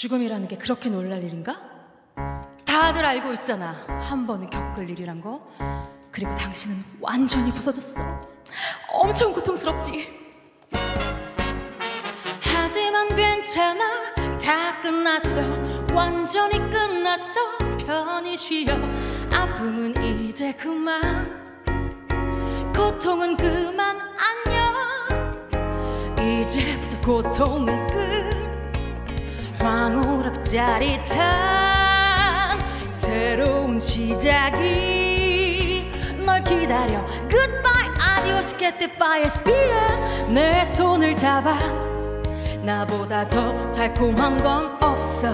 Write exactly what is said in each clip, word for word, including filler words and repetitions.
죽음이라는 게 그렇게 놀랄 일인가? 다들 알고 있잖아. 한 번은 겪을 일이란 거. 그리고 당신은 완전히 부서졌어. 엄청 고통스럽지. 하지만 괜찮아. 다 끝났어. 완전히 끝났어. 편히 쉬어. 아픔은 이제 그만. 고통은 그만 안녕. 이제부터 고통은 끝. 황홀하고 짜릿한 새로운 시작이 널 기다려. Goodbye, adios, get the bye, spear. 내 손을 잡아. 나보다 더 달콤한 건 없어.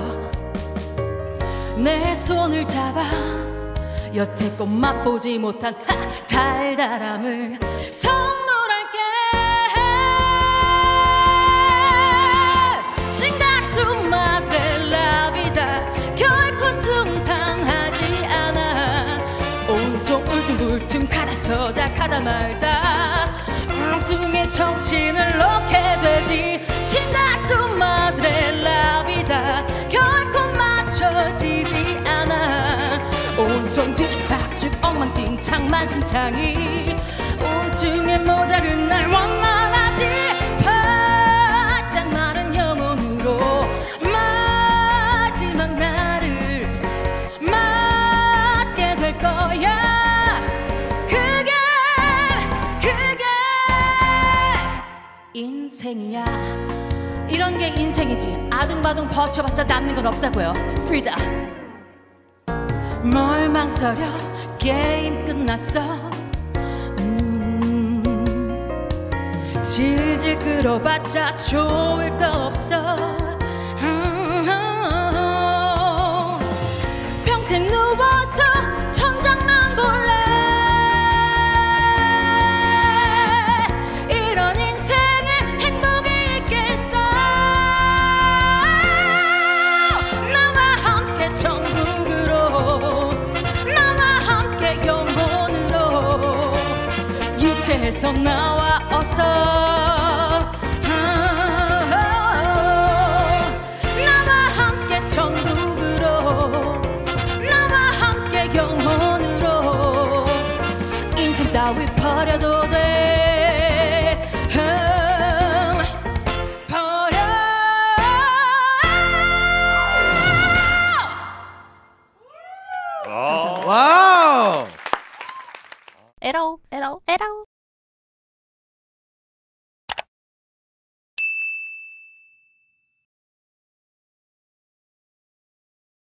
내 손을 잡아. 여태껏 맛보지 못한 하, 달달함을 선물할게. 징닥두 마드레 라비다. 결코 순탄하지 않아. 온통 울퉁불퉁 가다서다 가다 말다 엉뚱해 정신을 놓게 되지. 징닥두 마드레 라비다. 결코 맞춰지지 않아. 온통 뒤죽박죽 엉망진창 만신창이 온중에 모자른 날 원망하지. 바짝 마른 영혼으로 마지막 날을 맞게 될 거야. 그게 그게 인생이야. 이런 게 인생이지. 아둥바둥 버텨봤자 남는 건 없다고요. 프리다. 뭘 망설여. 게임 끝났어. 음, 질질 끌어봤자 좋을 거 없어. 음, 어, 평생 누워서 천장만 볼래. 이런 인생에 행복이 있겠어. 나와 함께 천국으로. 유태에서 나와 어서. 나와 함께 천국으로. 나와 함께 영혼으로. 인생 따위 버려도 돼. 버려. 와우. 에러 에러 에러